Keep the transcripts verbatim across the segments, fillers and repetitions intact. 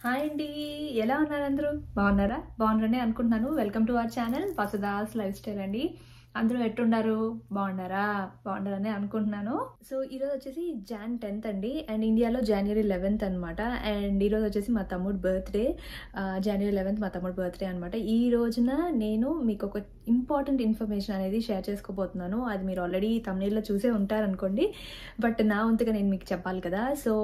Hi అండి, ఎలా ఉన్నారు అందరూ? బాగున్నారా? బాగున్నారని అనుకుంటున్నాను. Welcome to our channel vasudhas lifestyle అండి. అందరూ ఎట్లున్నారు? బాగున్నారా? బాగున్నారని అనుకుంటున్నాను. సో ఈరోజు వచ్చేసి జాన్ టెన్త్ అండి, అండ్ ఇండియాలో జనవరి లెవెన్త్ అనమాట. అండ్ ఈరోజు వచ్చేసి మా తమ్ముడు బర్త్డే, జనవరి లెవెన్త్ మా తమ్ముడు బర్త్డే అనమాట. ఈ రోజున నేను మీకు ఒక ఇంపార్టెంట్ ఇన్ఫర్మేషన్ అనేది షేర్ చేసుకోబోతున్నాను. అది మీరు ఆల్రెడీ తమిళలో చూసే ఉంటారనుకోండి, బట్ నా వంతుగా నేను మీకు చెప్పాలి కదా. సో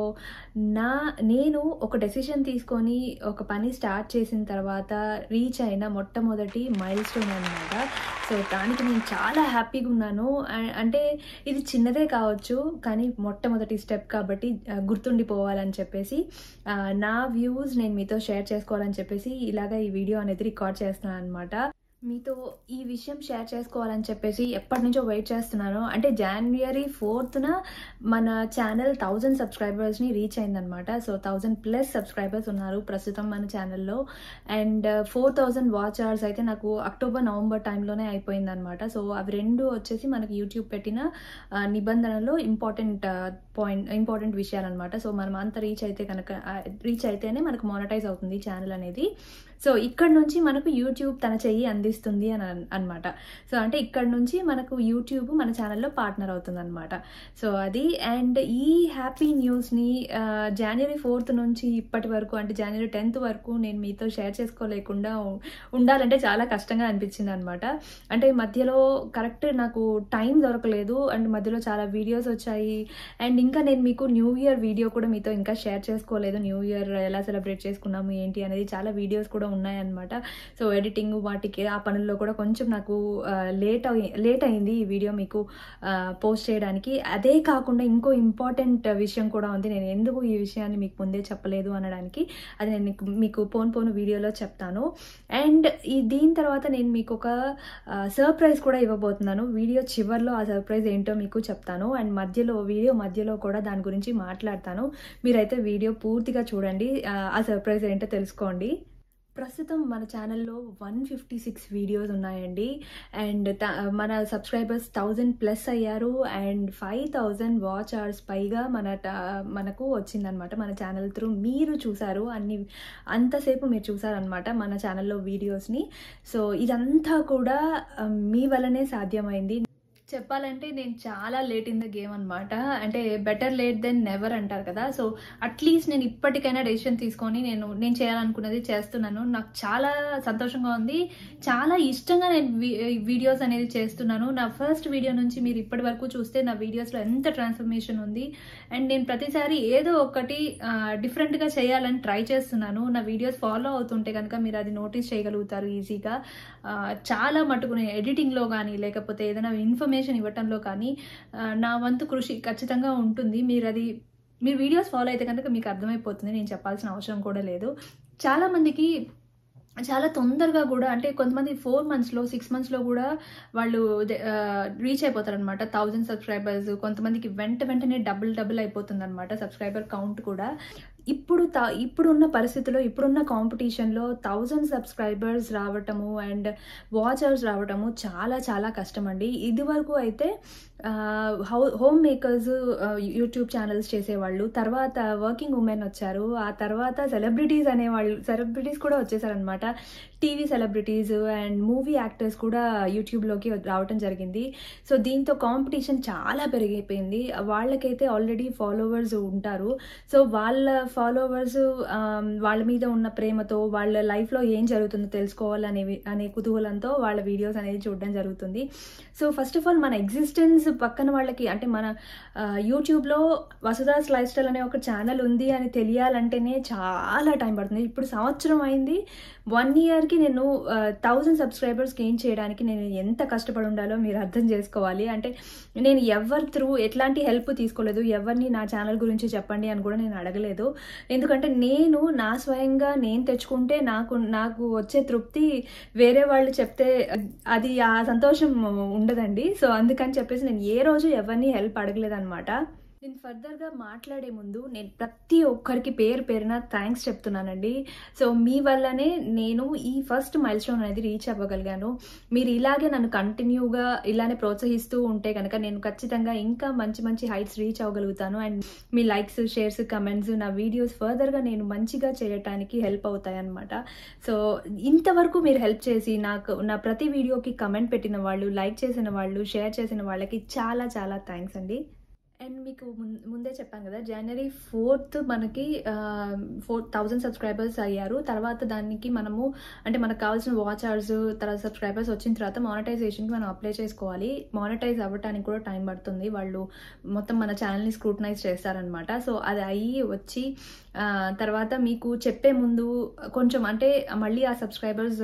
నా నేను ఒక డెసిషన్ తీసుకొని ఒక పని స్టార్ట్ చేసిన తర్వాత రీచ్ అయిన మొట్టమొదటి మైల్ స్టోన్ అనమాట. సో దానికి నేను చాలా హ్యాపీగా ఉన్నాను. అంటే ఇది చిన్నదే కావచ్చు, కానీ మొట్టమొదటి స్టెప్ కాబట్టి గుర్తుండిపోవాలని చెప్పేసి నా వ్యూస్ నేను మీతో షేర్ చేసుకోవాలని చెప్పేసి ఇలాగ ఈ వీడియో అనేది రికార్డ్ చేస్తున్నాను అనమాట. మీతో ఈ విషయం షేర్ చేసుకోవాలని చెప్పేసి ఎప్పటి నుంచో వెయిట్ చేస్తున్నాను. అంటే జనవరి ఫోర్త్న మన ఛానల్ థౌజండ్ సబ్స్క్రైబర్స్ని రీచ్ అయిందనమాట. సో థౌజండ్ ప్లస్ సబ్స్క్రైబర్స్ ఉన్నారు ప్రస్తుతం మన ఛానల్లో. And four thousand watch hours అయితే నాకు అక్టోబర్ నవంబర్ టైంలోనే అయిపోయిందనమాట. సో అవి రెండు వచ్చేసి మనకి యూట్యూబ్ పెట్టిన నిబంధనలో ఇంపార్టెంట్ పాయింట్ ఇంపార్టెంట్ విషయాలు అనమాట. సో మనం అంత రీచ్ అయితే కనుక రీచ్ అయితేనే మనకు మానిటైజ్ అవుతుంది ఛానల్ అనేది. సో ఇక్కడ నుంచి మనకు యూట్యూబ్ తన చెయ్యి అందిస్తుంది అని అనమాట. సో అంటే ఇక్కడ నుంచి మనకు యూట్యూబ్ మన ఛానల్లో పార్ట్నర్ అవుతుంది అనమాట. సో అది అండ్ ఈ హ్యాపీ న్యూస్ని జనవరి ఫోర్త్ నుంచి ఇప్పటి వరకు అంటే జనవరి టెన్త్ వరకు నేను మీతో షేర్ చేసుకోలేకుండా ఉండాలంటే చాలా కష్టంగా అనిపించింది అనమాట. అంటే మధ్యలో కరెక్ట్ నాకు టైం దొరకలేదు, అండ్ మధ్యలో చాలా వీడియోస్ వచ్చాయి. అండ్ ఇంకా నేను మీకు న్యూ ఇయర్ వీడియో కూడా మీతో ఇంకా షేర్ చేసుకోలేదు. న్యూ ఇయర్ ఎలా సెలబ్రేట్ చేసుకున్నాము ఏంటి అనేది చాలా వీడియోస్ కూడా ఉన్నాయన్నమాట. సో ఎడిటింగ్ వాటికి ఆ పనుల్లో కూడా కొంచెం నాకు లేట్ లేట్ అయింది ఈ వీడియో మీకు పోస్ట్ చేయడానికి. అదే కాకుండా ఇంకో ఇంపార్టెంట్ విషయం కూడా ఉంది. నేను ఎందుకు ఈ విషయాన్ని మీకు ముందే చెప్పలేదు అనడానికి అది నేను మీకు పోను పోను వీడియోలో చెప్తాను. అండ్ ఈ దీని తర్వాత నేను మీకు ఒక సర్ప్రైజ్ కూడా ఇవ్వబోతున్నాను. వీడియో చివర్లో ఆ సర్ప్రైజ్ ఏంటో మీకు చెప్తాను. అండ్ మధ్యలో వీడియో మధ్యలో కూడా దాని గురించి మాట్లాడతాను. మీరైతే వీడియో పూర్తిగా చూడండి, ఆ సర్ప్రైజ్ ఏంటో తెలుసుకోండి. ప్రస్తుతం మన ఛానల్లో వన్ ఫిఫ్టీ సిక్స్ వీడియోస్ ఉన్నాయండి. అండ్ మన సబ్స్క్రైబర్స్ థౌజండ్ ప్లస్ అయ్యారు. And five thousand watch hours పైగా మన మనకు వచ్చిందనమాట మన ఛానల్ త్రూ. మీరు చూసారు అన్ని అంతసేపు మీరు చూసారనమాట మన ఛానల్లో వీడియోస్ని. సో ఇదంతా కూడా మీ వల్లనే సాధ్యమైంది. చెప్పాలంటే నేను చాలా లేట్ ఇన్ ద గేమ్ అనమాట. అంటే బెటర్ లేట్ దెన్ నెవర్ అంటారు కదా. సో అట్లీస్ట్ నేను ఇప్పటికైనా డెసిషన్ తీసుకొని నేను నేను చేయాలనుకున్నది చేస్తున్నాను. నాకు చాలా సంతోషంగా ఉంది, చాలా ఇష్టంగా నేను వీడియోస్ అనేది చేస్తున్నాను. నా ఫస్ట్ వీడియో నుంచి మీరు ఇప్పటి వరకు చూస్తే నా వీడియోస్లో ఎంత ట్రాన్స్ఫర్మేషన్ ఉంది. అండ్ నేను ప్రతిసారి ఏదో ఒకటి డిఫరెంట్గా చేయాలని ట్రై చేస్తున్నాను. నా వీడియోస్ ఫాలో అవుతుంటే కనుక మీరు అది నోటీస్ చేయగలుగుతారు ఈజీగా. చాలా మటుకు నేను ఎడిటింగ్లో కానీ లేకపోతే ఏదైనా ఇన్ఫర్మేషన్ ఇవ్వటంలో కానీ నా వంతు కృషి ఖచ్చితంగా ఉంటుంది. మీరు అది మీరు వీడియోస్ ఫాలో అయితే కనుక మీకు అర్థమైపోతుంది, నేను చెప్పాల్సిన అవసరం కూడా లేదు. చాలా మందికి చాలా తొందరగా కూడా అంటే కొంతమంది ఫోర్ మంత్స్లో సిక్స్ మంత్స్లో కూడా వాళ్ళు రీచ్ అయిపోతారు అనమాట థౌజండ్ సబ్స్క్రైబర్స్. కొంతమందికి వెంట వెంటనే డబుల్ డబుల్ అయిపోతుంది అనమాట సబ్స్క్రైబర్ కౌంట్ కూడా. ఇప్పుడు త ఇప్పుడున్న పరిస్థితుల్లో ఇప్పుడున్న కాంపిటీషన్లో థౌజండ్ సబ్స్క్రైబర్స్ రావటము అండ్ వాచ్ అవర్స్ రావటము చాలా చాలా కష్టం అండి. ఇది వరకు అయితే how homemakers YouTube channels చేసేవాళ్ళు, తర్వాత వర్కింగ్ ఉమెన్ వచ్చారు, ఆ తర్వాత సెలబ్రిటీస్ అనేవాళ్ళు సెలబ్రిటీస్ కూడా వచ్చేసారనమాట. TV celebrities and movie actors కూడా యూట్యూబ్లోకి రావటం జరిగింది. సో దీంతో కాంపిటీషన్ చాలా పెరిగిపోయింది. వాళ్ళకైతే ఆల్రెడీ ఫాలోవర్స్ ఉంటారు. సో వాళ్ళ ఫాలోవర్స్ వాళ్ళ మీద ఉన్న ప్రేమతో వాళ్ళ లైఫ్లో ఏం జరుగుతుందో తెలుసుకోవాలనే అనే కుతూహలంతో వాళ్ళ వీడియోస్ అనేది చూడడం జరుగుతుంది. సో ఫస్ట్ ఆఫ్ ఆల్ మన ఎగ్జిస్టెన్స్ పక్కన వాళ్ళకి అంటే మన యూట్యూబ్లో vasudhas lifestyle అనే ఒక ఛానల్ ఉంది అని తెలియాలంటేనే చాలా టైం పడుతుంది. ఇప్పుడు సంవత్సరం అయింది, వన్ ఇయర్కి నేను థౌజండ్ సబ్స్క్రైబర్స్ గెయిన్ చేయడానికి నేను ఎంత కష్టపడి ఉండాలో మీరు అర్థం చేసుకోవాలి. అంటే నేను ఎవరి త్రూ ఎట్లాంటి హెల్ప్ తీసుకోలేదు, ఎవరిని నా ఛానల్ గురించి చెప్పండి అని కూడా నేను అడగలేదు. ఎందుకంటే నేను నా స్వయంగా నేను తెచ్చుకుంటే నాకు నాకు వచ్చే తృప్తి వేరే వాళ్ళు చెప్తే అది ఆ సంతోషం ఉండదండి. సో అందుకని చెప్పేసి నేను ఏ రోజు ఎవరిని హెల్ప్ అడగలేదన్నమాట. నేను ఫర్దర్గా మాట్లాడే ముందు నేను ప్రతి ఒక్కరికి పేరు పేరున థ్యాంక్స్ చెప్తున్నానండి. సో మీ వల్లనే నేను ఈ ఫస్ట్ మైల్ స్టోన్ అనేది రీచ్ అవ్వగలిగాను. మీరు ఇలాగే నన్ను కంటిన్యూగా ఇలానే ప్రోత్సహిస్తూ ఉంటే కనుక నేను ఖచ్చితంగా ఇంకా మంచి మంచి హైట్స్ రీచ్ అవ్వగలుగుతాను. అండ్ మీ లైక్స్, షేర్స్, కమెంట్స్ నా వీడియోస్ ఫర్దర్గా నేను మంచిగా చేయడానికి హెల్ప్ అవుతాయి అన్నమాట. సో ఇంతవరకు మీరు హెల్ప్ చేసి నాకు నా ప్రతి వీడియోకి కమెంట్ పెట్టిన వాళ్ళు, లైక్ చేసిన వాళ్ళు, షేర్ చేసిన వాళ్ళకి చాలా చాలా థ్యాంక్స్ అండి. అండ్ మీకు ముందే చెప్పాను కదా, జనవరి ఫోర్త్ మనకి ఫోర్ థౌజండ్ సబ్స్క్రైబర్స్ అయ్యారు. తర్వాత దానికి మనము అంటే మనకు కావాల్సిన వాచ్ అవర్స్, తర్వాత సబ్స్క్రైబర్స్ వచ్చిన తర్వాత మానిటైజేషన్కి మనం అప్లై చేసుకోవాలి. మానిటైజ్ అవ్వడానికి కూడా టైం పడుతుంది. వాళ్ళు మొత్తం మన ఛానల్ని స్క్రూటనైజ్ చేస్తారనమాట. సో అది అయ్యి వచ్చి తర్వాత మీకు చెప్పే ముందు కొంచెం అంటే మళ్ళీ ఆ సబ్స్క్రైబర్స్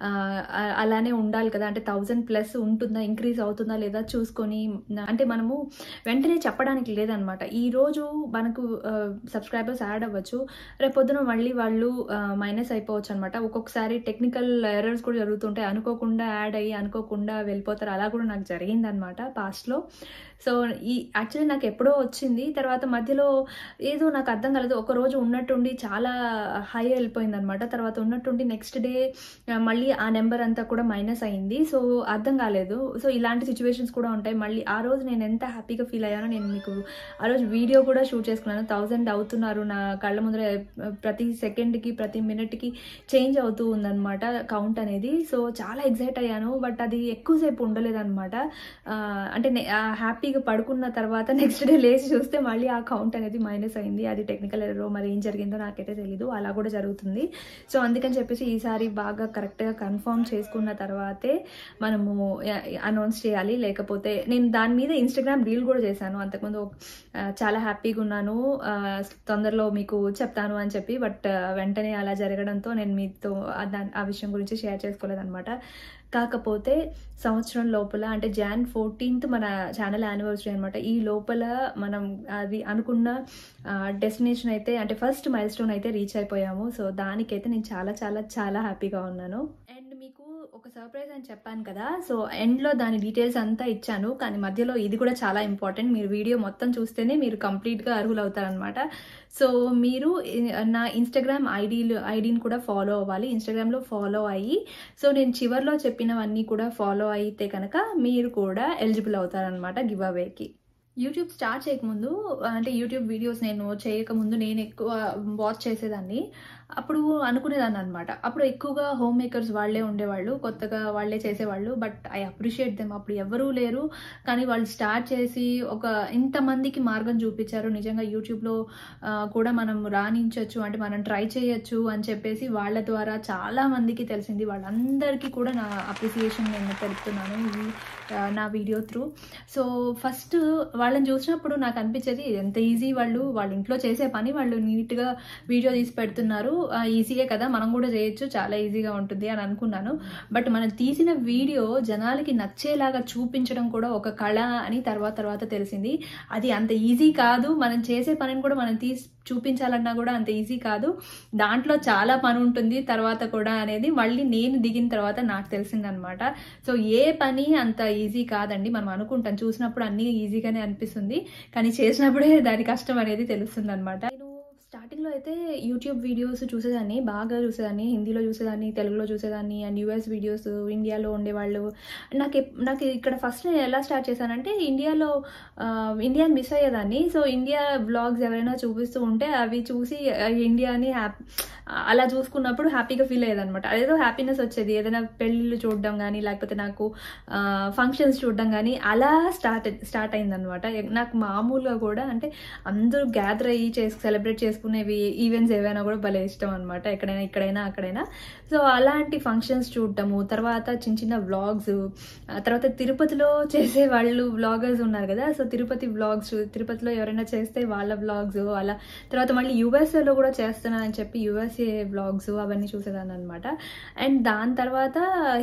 అలానే ఉండాలి కదా, అంటే థౌజండ్ ప్లస్ ఉంటుందా, ఇంక్రీజ్ అవుతుందా లేదా చూసుకొని, అంటే మనము వెంటనే చెప్పడానికి లేదనమాట. ఈరోజు మనకు సబ్స్క్రైబర్స్ యాడ్ అవ్వచ్చు, రేపు పొద్దున మళ్ళీ వాళ్ళు మైనస్ అయిపోవచ్చు అనమాట. ఒక్కొక్కసారి టెక్నికల్ ఎర్రర్స్ కూడా జరుగుతుంటాయి, అనుకోకుండా యాడ్ అయ్యి అనుకోకుండా వెళ్ళిపోతారు. అలా కూడా నాకు జరిగిందనమాట పాస్ట్లో. సో ఈ యాక్చువల్లీ నాకు ఎప్పుడో వచ్చింది, తర్వాత మధ్యలో ఏదో నాకు అర్థం కాలేదు, ఒక రోజు ఉన్నట్టుండి చాలా హై వెళ్ళిపోయింది అనమాట. తర్వాత ఉన్నట్టుండి నెక్స్ట్ డే మళ్ళీ ఆ నెంబర్ అంతా కూడా మైనస్ అయింది. సో అర్థం కాలేదు. సో ఇలాంటి సిచ్యువేషన్స్ కూడా ఉంటాయి. మళ్ళీ ఆ రోజు నేను ఎంత హ్యాపీగా ఫీల్ అయ్యానో నేను మీకు ఆ రోజు వీడియో కూడా షూట్ చేసుకున్నాను. థౌజండ్ అవుతున్నారు నా కళ్ళ ముందర, ప్రతి సెకండ్కి ప్రతి మినిట్కి చేంజ్ అవుతూ ఉందన్నమాట కౌంట్ అనేది. సో చాలా ఎక్సైట్ అయ్యాను. బట్ అది ఎక్కువసేపు ఉండలేదన్నమాట. అంటే హ్యాపీ పడుకున్న తర్వాత నెక్స్ట్ డే లేచి చూస్తే మళ్ళీ ఆ కౌంట్ అనేది మైనస్ అయింది. అది టెక్నికల్ ఎర్రో మరి ఏం జరిగిందో నాకైతే తెలీదు, అలా కూడా జరుగుతుంది. సో అందుకని చెప్పేసి ఈసారి బాగా కరెక్ట్గా కన్ఫర్మ్ చేసుకున్న తర్వాతే మనము అనౌన్స్ చేయాలి. లేకపోతే నేను దాని మీద ఇన్స్టాగ్రామ్ రీల్ కూడా చేశాను అంతకుముందు, చాలా హ్యాపీగా ఉన్నాను, తొందరలో మీకు చెప్తాను అని చెప్పి. బట్ వెంటనే అలా జరగడంతో నేను మీతో ఆ విషయం గురించి షేర్ చేసుకోలేదన్నమాట. కాకపోతే సంవత్సరం లోపల అంటే జాన్ ఫోర్టీన్త్ మన ఛానల్ యానివర్సరీ అనమాట. ఈ లోపల మనం అది అనుకున్న డెస్టినేషన్ అయితే అంటే ఫస్ట్ మైల్ స్టోన్ అయితే రీచ్ అయిపోయాము. సో దానికైతే నేను చాలా చాలా చాలా హ్యాపీగా ఉన్నాను. అండ్ మీకు ఒక సర్ప్రైజ్ అని చెప్పాను కదా, సో ఎండ్లో దాని డీటెయిల్స్ అంతా ఇచ్చాను. కానీ మధ్యలో ఇది కూడా చాలా ఇంపార్టెంట్, మీరు వీడియో మొత్తం చూస్తేనే మీరు కంప్లీట్గా అర్హులు అవుతారనమాట. సో మీరు నా ఇన్స్టాగ్రామ్ ఐడీలు ఐడీని కూడా ఫాలో అవ్వాలి. ఇన్స్టాగ్రామ్లో ఫాలో అయ్యి, సో నేను చివర్లో చెప్పినవన్నీ కూడా ఫాలో అయితే కనుక మీరు కూడా ఎలిజిబుల్ అవుతారనమాట గివ్ అవేకి. యూట్యూబ్ స్టార్ట్ చేయకముందు అంటే యూట్యూబ్ వీడియోస్ నేను చేయకముందు నేను ఎక్కువ వాచ్ చేసేదాన్ని. అప్పుడు అనుకునేదాన్ని అనమాట, అప్పుడు ఎక్కువగా హోమ్ మేకర్స్ వాళ్ళే ఉండేవాళ్ళు, కొత్తగా వాళ్ళే చేసేవాళ్ళు. But I appreciate them. అప్పుడు ఎవరూ లేరు, కానీ వాళ్ళు స్టార్ట్ చేసి ఒక ఇంతమందికి మార్గం చూపించారు. నిజంగా యూట్యూబ్లో కూడా మనం రాణించవచ్చు, అంటే మనం ట్రై చేయొచ్చు అని చెప్పేసి వాళ్ళ ద్వారా చాలా మందికి తెలిసింది. వాళ్ళందరికీ కూడా నా అప్రిసియేషన్ నేను తెలుపుతున్నాను ఈ నా వీడియో త్రూ. సో ఫస్ట్ వాళ్ళని చూసినప్పుడు నాకు అనిపించేది ఎంత ఈజీ, వాళ్ళు వాళ్ళ ఇంట్లో చేసే పని వాళ్ళు నీట్గా వీడియో తీసి పెడుతున్నారు, ఈజీయే కదా, మనం కూడా చేయొచ్చు, చాలా ఈజీగా ఉంటుంది అని అనుకున్నాను. బట్ మనం తీసిన వీడియో జనాలకి నచ్చేలాగా చూపించడం కూడా ఒక కళ అని తర్వాత తర్వాత తెలిసింది. అది అంత ఈజీ కాదు, మనం చేసే పనిని కూడా మనం తీసి చూపించాలన్నా కూడా అంత ఈజీ కాదు, దాంట్లో చాలా పని ఉంటుంది తర్వాత కూడా అనేది మళ్ళీ నేను దిగిన తర్వాత నాకు తెలిసిందనమాట. సో ఏ పని అంత ఈజీ కాదండి, మనం అనుకుంటాం, చూసినప్పుడు అన్నీ ఈజీగానే అనిపిస్తుంది, కానీ చేసినప్పుడే దాని కష్టం అనేది తెలుస్తుంది అనమాట. నేను స్టార్టింగ్లో అయితే యూట్యూబ్ వీడియోస్ చూసేదాన్ని, బాగా చూసేదాన్ని, హిందీలో చూసేదాన్ని, తెలుగులో చూసేదాన్ని, అండ్ యూఎస్ వీడియోస్, ఇండియాలో ఉండేవాళ్ళు. నాకు నాకు ఇక్కడ ఫస్ట్ నేను ఎలా స్టార్ట్ చేశానంటే ఇండియాలో ఇండియాని మిస్ అయ్యేదాన్ని. సో ఇండియా వ్లాగ్స్ ఎవరైనా చూపిస్తూ ఉంటే అవి చూసి ఇండియాని హ్యాపీ అలా చూసుకున్నప్పుడు హ్యాపీగా ఫీల్ అయ్యేదనమాట. అదేదో హ్యాపీనెస్ వచ్చేది, ఏదైనా పెళ్ళిళ్ళు చూడడం కానీ లేకపోతే నాకు ఫంక్షన్స్ చూడడం కానీ అలా స్టార్ట్ స్టార్ట్ అయిందనమాట. నాకు మామూలుగా కూడా అంటే అందరూ గ్యాదర్ అయ్యి చేసి సెలబ్రేట్ చేసుకునేవి ఈవెంట్స్ ఏవైనా కూడా భలే ఇష్టం అనమాట, ఎక్కడైనా ఇక్కడైనా అక్కడైనా. సో అలాంటి ఫంక్షన్స్ చూడటము, తర్వాత చిన్న చిన్న వ్లాగ్స్, తర్వాత తిరుపతిలో చేసే వాళ్ళు వ్లాగర్స్ ఉన్నారు కదా, సో తిరుపతి వ్లాగ్స్, తిరుపతిలో ఎవరైనా చేస్తే వాళ్ళ వ్లాగ్స్ అలా, తర్వాత మళ్ళీ యూఎస్ఏలో కూడా చేస్తున్నానని చెప్పి యూఎస్ఏ వ్లాగ్స్ అవన్నీ చూసేదాన్ని అనమాట. అండ్ దాని తర్వాత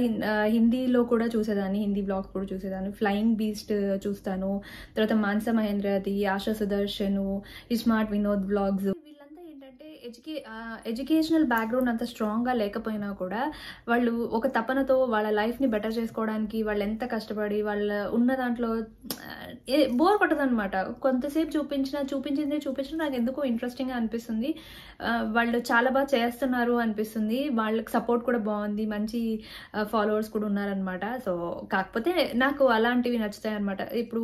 హిందీలో కూడా చూసేదాన్ని, హిందీ వ్లాగ్స్ కూడా చూసేదాన్ని. ఫ్లయింగ్ బీస్ట్ చూస్తాను, తర్వాత మానస మహేంద్రది, ఆశా సుదర్శను, ఇస్మార్ట్ వినోద్ వ్లాగ్స్. వీళ్ళంతా ఏంటంటే ఎడ్యుకే ఎడ్యుకేషనల్ బ్యాక్గ్రౌండ్ అంత స్ట్రాంగ్గా లేకపోయినా కూడా వాళ్ళు ఒక తపనతో వాళ్ళ లైఫ్ని బెటర్ చేసుకోవడానికి వాళ్ళు ఎంత కష్టపడి వాళ్ళ ఉన్న దాంట్లో బోర్ కొట్టదు అనమాట. కొంతసేపు చూపించిన చూపించింది చూపించిన నాకు ఎందుకో ఇంట్రెస్టింగ్గా అనిపిస్తుంది. వాళ్ళు చాలా బాగా చేస్తున్నారు అనిపిస్తుంది. వాళ్ళకి సపోర్ట్ కూడా బాగుంది, మంచి ఫాలోవర్స్ కూడా ఉన్నారనమాట. సో కాకపోతే నాకు అలాంటివి నచ్చుతాయి అనమాట. ఇప్పుడు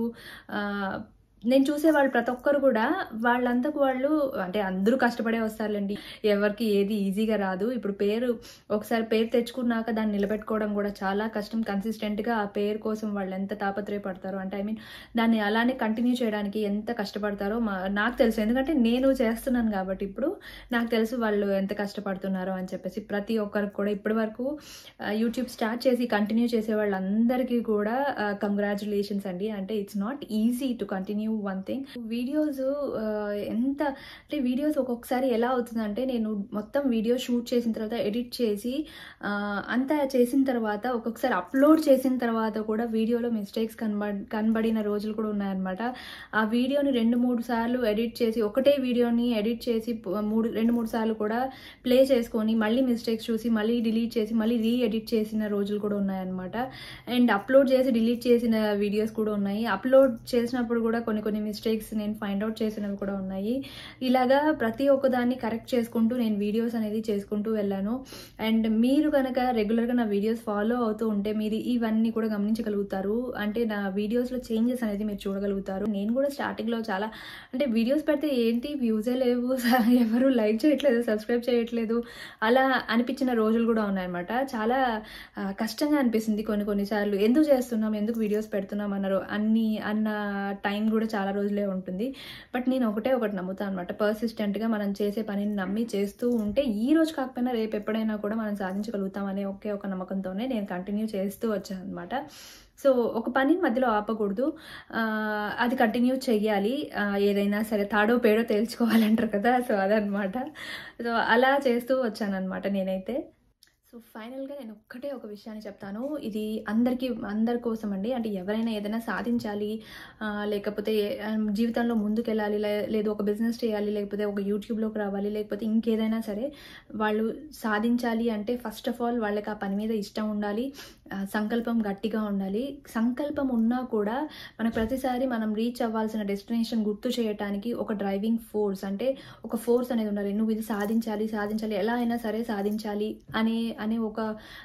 నేను చూసే వాళ్ళు ప్రతి ఒక్కరు కూడా వాళ్ళంతకు వాళ్ళు అంటే అందరూ కష్టపడే వస్తారులేండి, ఎవరికి ఏది ఈజీగా రాదు. ఇప్పుడు పేరు ఒకసారి పేరు తెచ్చుకున్నాక దాన్ని నిలబెట్టుకోవడం కూడా చాలా కష్టం. కన్సిస్టెంట్గా ఆ పేరు కోసం వాళ్ళు ఎంత తాపత్రయపడతారో అంటే ఐ మీన్ దాన్ని అలానే కంటిన్యూ చేయడానికి ఎంత కష్టపడతారో మా నాకు తెలుసు. ఎందుకంటే నేను చేస్తున్నాను కాబట్టి ఇప్పుడు నాకు తెలుసు వాళ్ళు ఎంత కష్టపడుతున్నారో అని చెప్పేసి. ప్రతి ఒక్కరికి కూడా ఇప్పటి వరకు యూట్యూబ్ స్టార్ట్ చేసి కంటిన్యూ చేసే వాళ్ళందరికీ కూడా కంగ్రాచులేషన్స్ అండి. అంటే it's not easy to continue one thing. Videos ఎంత అంటే వీడియోస్ ఒక్కొక్కసారి ఎలా అవుతుందంటే నేను మొత్తం వీడియో షూట్ చేసిన తర్వాత ఎడిట్ చేసి అంతా చేసిన తర్వాత ఒక్కొక్కసారి అప్లోడ్ చేసిన తర్వాత కూడా వీడియోలో మిస్టేక్స్ కనబడి కనబడిన రోజులు కూడా ఉన్నాయన్నమాట. ఆ వీడియోని రెండు మూడు సార్లు ఎడిట్ చేసి ఒకటే వీడియోని ఎడిట్ చేసి మూడు రెండు మూడు సార్లు కూడా ప్లే చేసుకొని మళ్ళీ మిస్టేక్స్ చూసి మళ్ళీ డిలీట్ చేసి మళ్ళీ రీ ఎడిట్ చేసిన రోజులు కూడా ఉన్నాయన్నమాట. అండ్ అప్లోడ్ చేసి డిలీట్ చేసిన వీడియోస్ కూడా ఉన్నాయి. అప్లోడ్ చేసినప్పుడు కూడా కొన్ని కొన్ని మిస్టేక్స్ నేను ఫైండ్ అవుట్ చేసినవి కూడా ఉన్నాయి. ఇలాగా ప్రతి ఒక్కదాన్ని కరెక్ట్ చేసుకుంటూ నేను వీడియోస్ అనేది చేసుకుంటూ వెళ్ళాను. అండ్ మీరు కనుక రెగ్యులర్గా నా వీడియోస్ ఫాలో అవుతూ ఉంటే మీరు ఇవన్నీ కూడా గమనించగలుగుతారు. అంటే నా వీడియోస్లో చేంజెస్ అనేది మీరు చూడగలుగుతారు. నేను కూడా స్టార్టింగ్లో చాలా అంటే వీడియోస్ పెడితే ఏంటి వ్యూసే లేవు, ఎవరు లైక్ చేయట్లేదు, సబ్స్క్రైబ్ చేయట్లేదు అలా అనిపించిన రోజులు కూడా ఉన్నాయన్నమాట. చాలా కష్టంగా అనిపిస్తుంది కొన్ని కొన్నిసార్లు. ఎందుకు చేస్తున్నాం, ఎందుకు వీడియోస్ పెడుతున్నాం అన్నారు అన్ని అన్న టైం కూడా చాలా రోజులే ఉంటుంది. బట్ నేను ఒకటే ఒకటి నమ్ముతాను అనమాట, పర్సిస్టెంట్గా మనం చేసే పనిని నమ్మి చేస్తూ ఉంటే ఈ రోజు కాకపోయినా రేపు ఎప్పుడైనా కూడా మనం సాధించగలుగుతాం అనే ఒకే ఒక నమ్మకంతోనే నేను కంటిన్యూ చేస్తూ వచ్చాను అనమాట. సో ఒక పని మధ్యలో ఆపకూడదు, అది కంటిన్యూ చెయ్యాలి. ఏదైనా సరే తాడో పేడో తేల్చుకోవాలంటారు కదా, సో అదనమాట. సో అలా చేస్తూ వచ్చాను అనమాట నేనైతే. సో ఫైనల్గా నేను ఒక్కటే ఒక విషయాన్ని చెప్తాను, ఇది అందరికీ అందరి కోసం అండి. అంటే ఎవరైనా ఏదైనా సాధించాలి, లేకపోతే జీవితంలో ముందుకెళ్ళాలి, లేదు ఒక బిజినెస్ చేయాలి, లేకపోతే ఒక యూట్యూబ్లోకి రావాలి, లేకపోతే ఇంకేదైనా సరే వాళ్ళు సాధించాలి అంటే ఫస్ట్ ఆఫ్ ఆల్ వాళ్ళకి ఆ పని మీద ఇష్టం ఉండాలి, సంకల్పం గట్టిగా ఉండాలి. సంకల్పం ఉన్నా కూడా మనకు ప్రతిసారి మనం రీచ్ అవ్వాల్సిన డెస్టినేషన్ గుర్తు చేయడానికి ఒక డ్రైవింగ్ ఫోర్స్ అంటే ఒక ఫోర్స్ అనేది ఉండాలి. నువ్వు ఇది సాధించాలి సాధించాలి ఎలా అయినా సరే సాధించాలి అనే అనే ఒక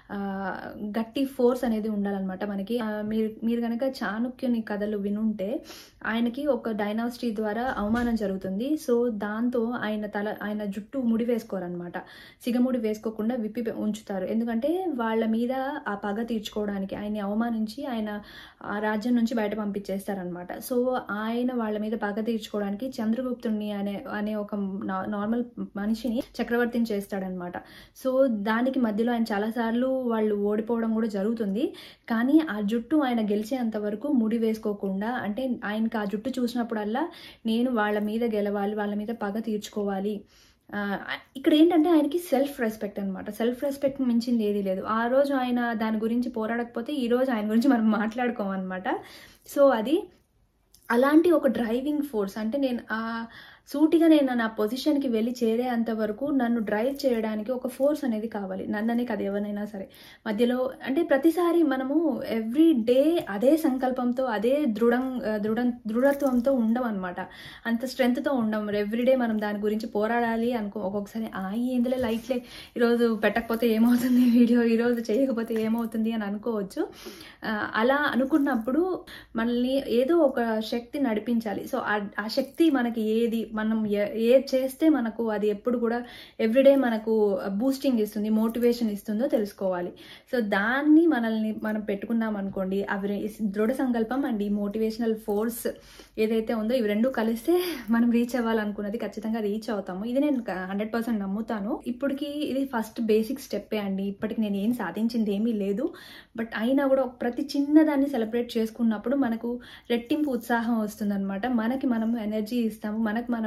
గట్టి ఫోర్స్ అనేది ఉండాలన్నమాట మనకి. మీరు మీరు కనుక చాణక్యుని కథలు వినుంటే ఆయనకి ఒక డైనాసిటీ ద్వారా అవమానం జరుగుతుంది. సో దాంతో ఆయన తల ఆయన జుట్టు ముడి వేసుకోరనమాట, సిగముడి వేసుకోకుండా విప్పి ఉంచుతారు. ఎందుకంటే వాళ్ళ మీద ఆ పగ తీర్చుకోవడానికి, ఆయన్ని అవమానించి ఆయన ఆ రాజ్యం నుంచి బయట పంపించేస్తారనమాట. సో ఆయన వాళ్ళ మీద పగ తీర్చుకోవడానికి చంద్రగుప్తుడిని అనే అనే ఒక నార్మల్ మనిషిని చక్రవర్తిని చేస్తాడనమాట. సో దానికి మధ్యలో ఆయన చాలాసార్లు వాళ్ళు ఓడిపోవడం కూడా జరుగుతుంది. కానీ ఆ జుట్టు ఆయన గెలిచేంత వరకు ముడి వేసుకోకుండా, అంటే ఆయనకి ఆ జుట్టు చూసినప్పుడల్లా నేను వాళ్ళ మీద గెలవాలి, వాళ్ళ మీద పగ తీర్చుకోవాలి. ఇక్కడ ఏంటంటే ఆయనకి సెల్ఫ్ రెస్పెక్ట్ అనమాట. సెల్ఫ్ రెస్పెక్ట్ మించింది ఏది లేదు. ఆ రోజు ఆయన దాని గురించి పోరాడకపోతే ఈ రోజు ఆయన గురించి మనం మాట్లాడుకోమన్నమాట. సో అది అలాంటి ఒక డ్రైవింగ్ ఫోర్స్. అంటే నేను ఆ సూటిగా నేను నా పొజిషన్కి వెళ్ళి చేరేంత వరకు నన్ను డ్రైవ్ చేయడానికి ఒక ఫోర్స్ అనేది కావాలి. నన్ననే కదా ఎవరినైనా సరే. మధ్యలో అంటే ప్రతిసారి మనము ఎవ్రీ డే అదే సంకల్పంతో అదే దృఢం దృఢ దృఢత్వంతో ఉండం అనమాట, అంత స్ట్రెంగ్త్తో ఉండం. ఎవ్రీడే మనం దాని గురించి పోరాడాలి అనుకో. ఒక్కొక్కసారి ఆ ఇందులో లైట్లే ఈరోజు పెట్టకపోతే ఏమవుతుంది వీడియో, ఈరోజు చేయకపోతే ఏమవుతుంది అని అనుకోవచ్చు. అలా అనుకున్నప్పుడు మనల్ని ఏదో ఒక శక్తి నడిపించాలి. సో ఆ శక్తి మనకి ఏది, మనం ఏది చేస్తే మనకు అది ఎప్పుడు కూడా ఎవ్రీడే మనకు బూస్టింగ్ ఇస్తుంది, మోటివేషన్ ఇస్తుందో తెలుసుకోవాలి. సో దాన్ని మనల్ని మనం పెట్టుకున్నాం అనుకోండి, అవి దృఢ సంకల్పం అండ్ ఈ మోటివేషనల్ ఫోర్స్ ఏదైతే ఉందో ఇవి రెండు కలిస్తే మనం రీచ్ అవ్వాలనుకున్నది ఖచ్చితంగా రీచ్ అవుతాము. ఇది నేను హండ్రెడ్ పర్సెంట్ నమ్ముతాను. ఇప్పటికి ఇది ఫస్ట్ బేసిక్ స్టెప్పే అండి. ఇప్పటికి నేను ఏం సాధించింది ఏమీ లేదు. బట్ అయినా కూడా ప్రతి చిన్నదాన్ని సెలబ్రేట్ చేసుకున్నప్పుడు మనకు రెట్టింపు ఉత్సాహం వస్తుందన్నమాట. మనకి మనం ఎనర్జీ ఇస్తాము, మనకు మనం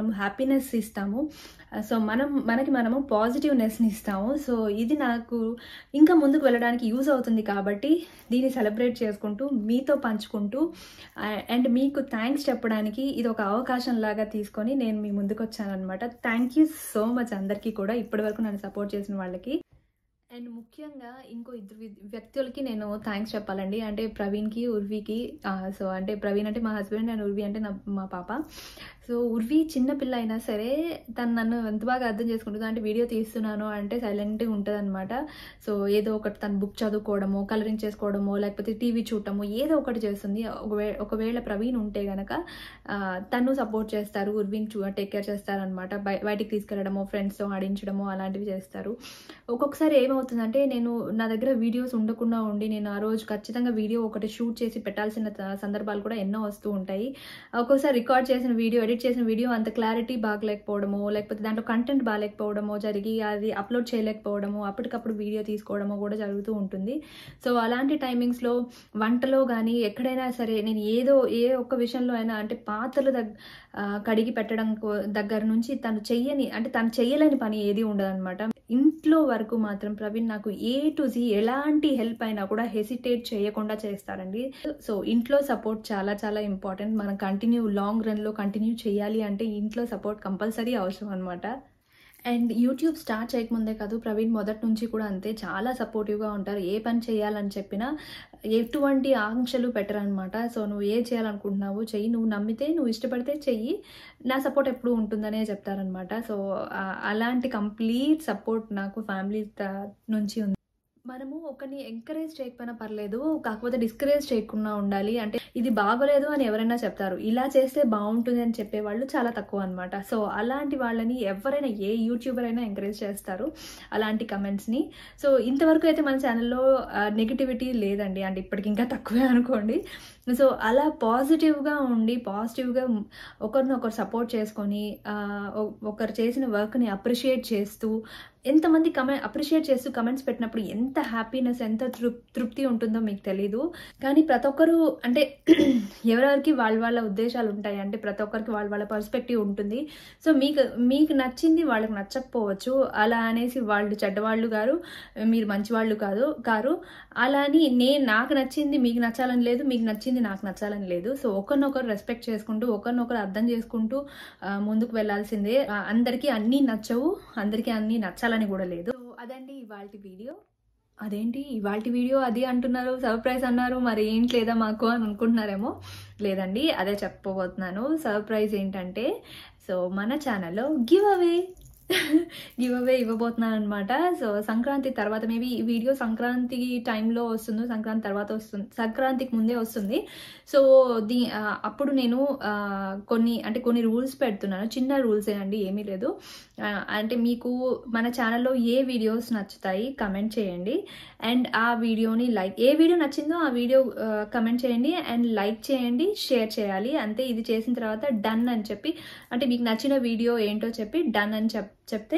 మనం హ్యాపీనెస్ ఇస్తాము. సో మనం మనకి మనము పాజిటివ్నెస్ని ఇస్తాము. సో ఇది నాకు ఇంకా ముందుకు వెళ్ళడానికి యూజ్ అవుతుంది కాబట్టి దీన్ని సెలబ్రేట్ చేసుకుంటూ మీతో పంచుకుంటూ అండ్ మీకు థ్యాంక్స్ చెప్పడానికి ఇది ఒక అవకాశం లాగా తీసుకొని నేను మీ ముందుకు వచ్చాను అనమాట. థ్యాంక్ యూ సో మచ్ అందరికీ కూడా ఇప్పటి వరకు నన్ను సపోర్ట్ చేసిన వాళ్ళకి. అండ్ ముఖ్యంగా ఇంకో ఇద్దరు వ్యక్తులకి నేను థ్యాంక్స్ చెప్పాలండి. అంటే ప్రవీణ్కి, ఉర్వీకి. సో అంటే ప్రవీణ్ అంటే మా హస్బెండ్ అండ్ ఉర్వీ అంటే నా మా పాప. సో ఉర్వీ చిన్నపిల్ల అయినా సరే తను నన్ను ఎంత బాగా అర్థం చేసుకుంటుంది. అంటే వీడియో తీస్తున్నాను అంటే సైలెంట్గా ఉంటుంది అనమాట. సో ఏదో ఒకటి తను బుక్ చదువుకోవడము, కలరింగ్ చేసుకోవడము, లేకపోతే టీవీ చూడటము ఏదో ఒకటి చేస్తుంది. ఒకవే ఒకవేళ ప్రవీణ్ ఉంటే కనుక తను సపోర్ట్ చేస్తారు, ఉర్వీని చూ టేక్ కేర్ చేస్తారనమాట. బయ బయటికి తీసుకెళ్ళడము, ఫ్రెండ్స్తో ఆడించడము అలాంటివి చేస్తారు. ఒక్కొక్కసారి ఏమవుతుందంటే నేను నా దగ్గర వీడియోస్ ఉండకుండా ఉండి నేను ఆ రోజు ఖచ్చితంగా వీడియో ఒకటి షూట్ చేసి పెట్టాల్సిన సందర్భాలు కూడా ఎన్నో వస్తూ ఉంటాయి. ఒక్కొక్కసారి రికార్డ్ చేసిన వీడియో, ఎడిట్ చేసిన వీడియో అంత క్లారిటీ బాగలేకపోవడమో, లేకపోతే దాంట్లో కంటెంట్ బాగాలేకపోవడమో జరిగి అది అప్లోడ్ చేయలేకపోవడము, అప్పటికప్పుడు వీడియో తీసుకోవడమో కూడా జరుగుతూ ఉంటుంది. సో అలాంటి టైమింగ్స్లో వంటలో కానీ ఎక్కడైనా సరే నేను ఏదో ఏ ఒక్క విషయంలో అయినా అంటే పాత్రలు దగ్గ కడిగి పెట్టడం దగ్గర నుంచి తను చెయ్యని అంటే తను చెయ్యలేని పని ఏది ఉండదన్నమాట. ఇంట్లో వరకు మాత్రం ప్రవీణ్ నాకు ఏ టు జీ ఎలాంటి హెల్ప్ అయినా కూడా హెసిటేట్ చేయకుండా చేస్తారండి. సో ఇంట్లో సపోర్ట్ చాలా చాలా ఇంపార్టెంట్. మనం కంటిన్యూ లాంగ్ రన్లో కంటిన్యూ చేయాలి అంటే ఇంట్లో సపోర్ట్ కంపల్సరీ అవసరం అనమాట. అండ్ యూట్యూబ్ స్టార్ట్ చేయకముందే కాదు, ప్రవీణ్ మొదటి నుంచి కూడా అంతే చాలా సపోర్టివ్గా ఉంటారు. ఏ పని చేయాలని చెప్పినా ఎటువంటి ఆంక్షలు పెట్టరనమాట. సో నువ్వు ఏ చేయాలనుకుంటున్నావు చెయ్యి, నువ్వు నమ్మితే నువ్వు ఇష్టపడితే చెయ్యి, నా సపోర్ట్ ఎప్పుడు ఉంటుందనే చెప్తారనమాట. సో అలాంటి కంప్లీట్ సపోర్ట్ నాకు ఫ్యామిలీ నుంచి ఉంది. మనము ఒకరిని ఎంకరేజ్ చేయకపోయినా పర్లేదు, కాకపోతే డిస్కరేజ్ చేయకుండా ఉండాలి. అంటే ఇది బాగోలేదు అని ఎవరైనా చెప్తారు, ఇలా చేస్తే బాగుంటుంది అని చెప్పేవాళ్ళు చాలా తక్కువ అనమాట. సో అలాంటి వాళ్ళని ఎవరైనా ఏ యూట్యూబర్ అయినా ఎంకరేజ్ చేస్తారు అలాంటి కమెంట్స్ని. సో ఇంతవరకు అయితే మన ఛానల్లో నెగిటివిటీ లేదండి, అంటే ఇప్పటికి ఇంకా తక్కువే అనుకోండి. సో అలా పాజిటివ్గా ఉండి పాజిటివ్గా ఒకరినొకరు సపోర్ట్ చేసుకొని ఒకరు చేసిన వర్క్ని అప్రిషియేట్ చేస్తూ ఎంతమంది కమెంట్ అప్రిషియేట్ చేస్తూ కమెంట్స్ పెట్టినప్పుడు ఎంత హ్యాపీనెస్, ఎంత తృప్ తృప్తి ఉంటుందో మీకు తెలీదు. కానీ ప్రతి ఒక్కరు అంటే ఎవరెవరికి వాళ్ళ వాళ్ళ ఉద్దేశాలు ఉంటాయి, అంటే ప్రతి ఒక్కరికి వాళ్ళ వాళ్ళ పర్స్పెక్టివ్ ఉంటుంది. సో మీకు మీకు నచ్చింది వాళ్ళకి నచ్చకపోవచ్చు, అలా అనేసి వాళ్ళు చెడ్డవాళ్ళు గారు మీరు మంచివాళ్ళు కాదు కారు అలా అని నేను నాకు నచ్చింది మీకు నచ్చాలని లేదు, మీకు నచ్చింది నాకు నచ్చాలని లేదు. సో ఒకరినొకరు రెస్పెక్ట్ చేసుకుంటూ ఒకరినొకరు అర్థం చేసుకుంటూ ముందుకు వెళ్ళాల్సిందే. అందరికీ అన్నీ నచ్చవు, అందరికీ అన్నీ నచ్చాలని కూడా లేదు. సో అదండి ఇవాల్టి వీడియో. అదేంటి ఇవాల్టి వీడియో అది అంటున్నారు, సర్ప్రైజ్ అన్నారు, మరి ఏంటి లేదా మాకు అని అనుకుంటున్నారేమో. లేదండి అదే చెప్పబోతున్నాను. సర్ప్రైజ్ ఏంటంటే సో మన ఛానల్లో గివ్ అవే గివ్ అవే ఇవ్వబోతున్నాను అనమాట. సో సంక్రాంతి తర్వాత మేబీ ఈ వీడియో సంక్రాంతి టైంలో వస్తుంది, సంక్రాంతి తర్వాత వస్తుంది, సంక్రాంతికి ముందే వస్తుంది. సో దీ అప్పుడు నేను కొన్ని అంటే కొన్ని రూల్స్ పెడుతున్నాను, చిన్న రూల్సే అండి, ఏమీ లేదు. అంటే మీకు మన ఛానల్లో ఏ వీడియోస్ నచ్చుతాయి కమెంట్ చేయండి, అండ్ ఆ వీడియోని లైక్ ఏ వీడియో నచ్చిందో ఆ వీడియో కమెంట్ చేయండి అండ్ లైక్ చేయండి, షేర్ చేయాలి అంతే. ఇది చేసిన తర్వాత డన్ అని చెప్పి అంటే మీకు నచ్చిన వీడియో ఏంటో చెప్పి డన్ అని చెప్ చెప్తే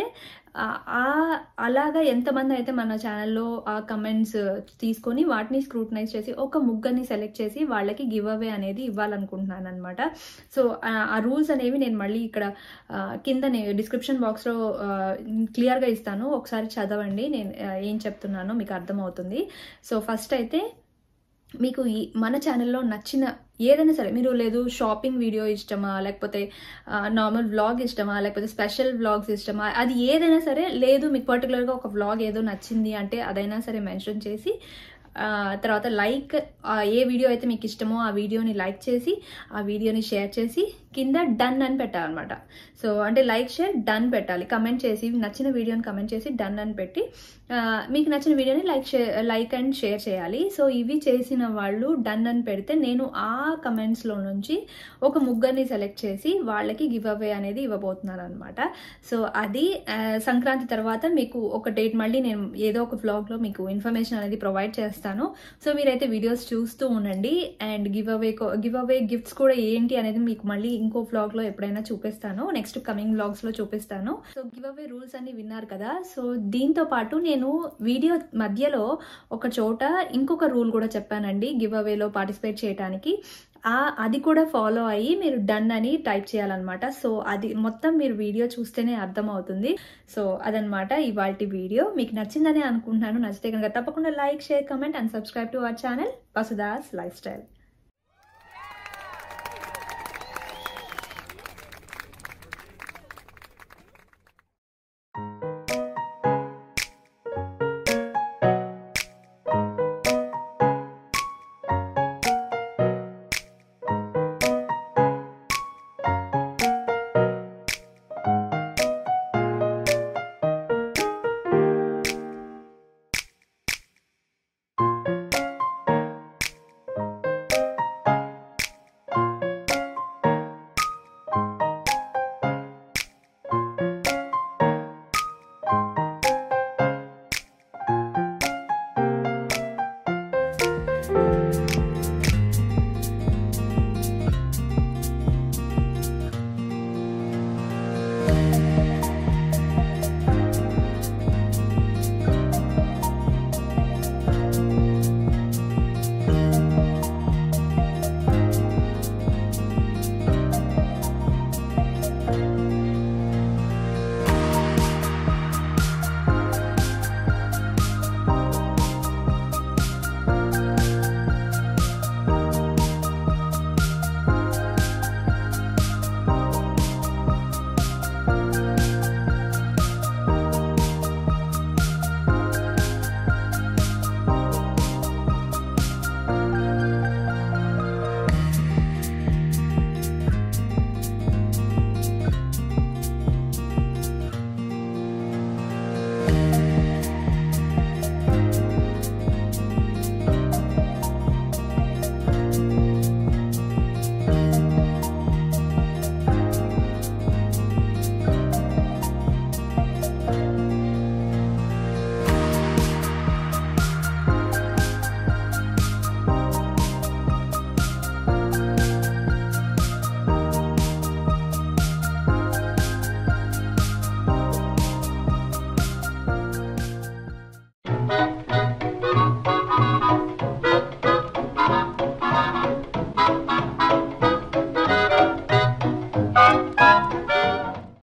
అలాగా ఎంతమంది అయితే మన ఛానల్లో ఆ కమెంట్స్ తీసుకొని వాటిని స్క్రూటనైజ్ చేసి ఒక ముగ్గురిని సెలెక్ట్ చేసి వాళ్ళకి గివ్ అవే అనేది ఇవ్వాలనుకుంటున్నాను అనమాట. సో ఆ రూల్స్ అనేవి నేను మళ్ళీ ఇక్కడ కింద డిస్క్రిప్షన్ బాక్స్లో క్లియర్గా ఇస్తాను, ఒకసారి చదవండి నేను ఏం చెప్తున్నానో మీకు అర్థమవుతుంది. సో ఫస్ట్ అయితే మీకు ఈ మన ఛానల్లో నచ్చిన ఏదైనా సరే, మీరు లేదు షాపింగ్ వీడియో ఇష్టమా, లేకపోతే నార్మల్ వ్లాగ్ ఇష్టమా, లేకపోతే స్పెషల్ వ్లాగ్స్ ఇష్టమా, అది ఏదైనా సరే, లేదు మీకు పర్టికులర్గా ఒక వ్లాగ్ ఏదో నచ్చింది అంటే అదైనా సరే మెన్షన్ చేసి తర్వాత లైక్ ఏ వీడియో అయితే మీకు ఇష్టమో ఆ వీడియోని లైక్ చేసి ఆ వీడియోని షేర్ చేసి కింద డన్ అని పెట్టాలన్నమాట. సో అంటే లైక్ షేర్ డన్ పెట్టాలి, కమెంట్ చేసి నచ్చిన వీడియోని కమెంట్ చేసి డన్ అని పెట్టి మీకు నచ్చిన వీడియోని like share like and share చేయాలి. సో ఇవి చేసిన వాళ్ళు డన్ అని పెడితే నేను ఆ కమెంట్స్లో నుంచి ఒక ముగ్గురిని సెలెక్ట్ చేసి వాళ్ళకి గివ్ అవే అనేది ఇవ్వబోతున్నాను అనమాట. సో అది సంక్రాంతి తర్వాత మీకు ఒక డేట్ మళ్ళీ నేను ఏదో ఒక వ్లాగ్లో మీకు ఇన్ఫర్మేషన్ అనేది ప్రొవైడ్ చేస్తాను. సో మీరైతే వీడియోస్ చూస్తూ ఉండండి and giveaway giveaway gifts కూడా ఏంటి అనేది మీకు మళ్ళీ ఇంకో వ్లాగ్లో ఎప్పుడైనా చూపిస్తాను, నెక్స్ట్ కమింగ్ వ్లాగ్స్లో చూపిస్తాను. సో గివ్ అవే రూల్స్ అన్ని విన్నారు కదా. సో దీంతో పాటు నేను వీడియో మధ్యలో ఒక చోట ఇంకొక రూల్ కూడా చెప్పానండి గివ్ అవేలో పార్టిసిపేట్ చేయడానికి. ఆ అది కూడా ఫాలో అయ్యి మీరు డన్ అని టైప్ చేయాలన్నమాట. సో అది మొత్తం మీరు వీడియో చూస్తేనే అర్థమవుతుంది. సో అదనమాట ఇవాల్టి వీడియో. మీకు నచ్చిందని అనుకుంటున్నాను. నచ్చితే కనుక తప్పకుండా like, share, comment and subscribe to our channel Vasudha's life style.